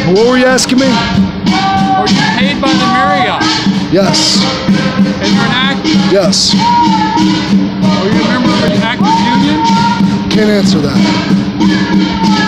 What were you asking me? Were you paid by the Marriott? Yes. And you're an actor? Yes. Were you a member of an actors union? Can't answer that.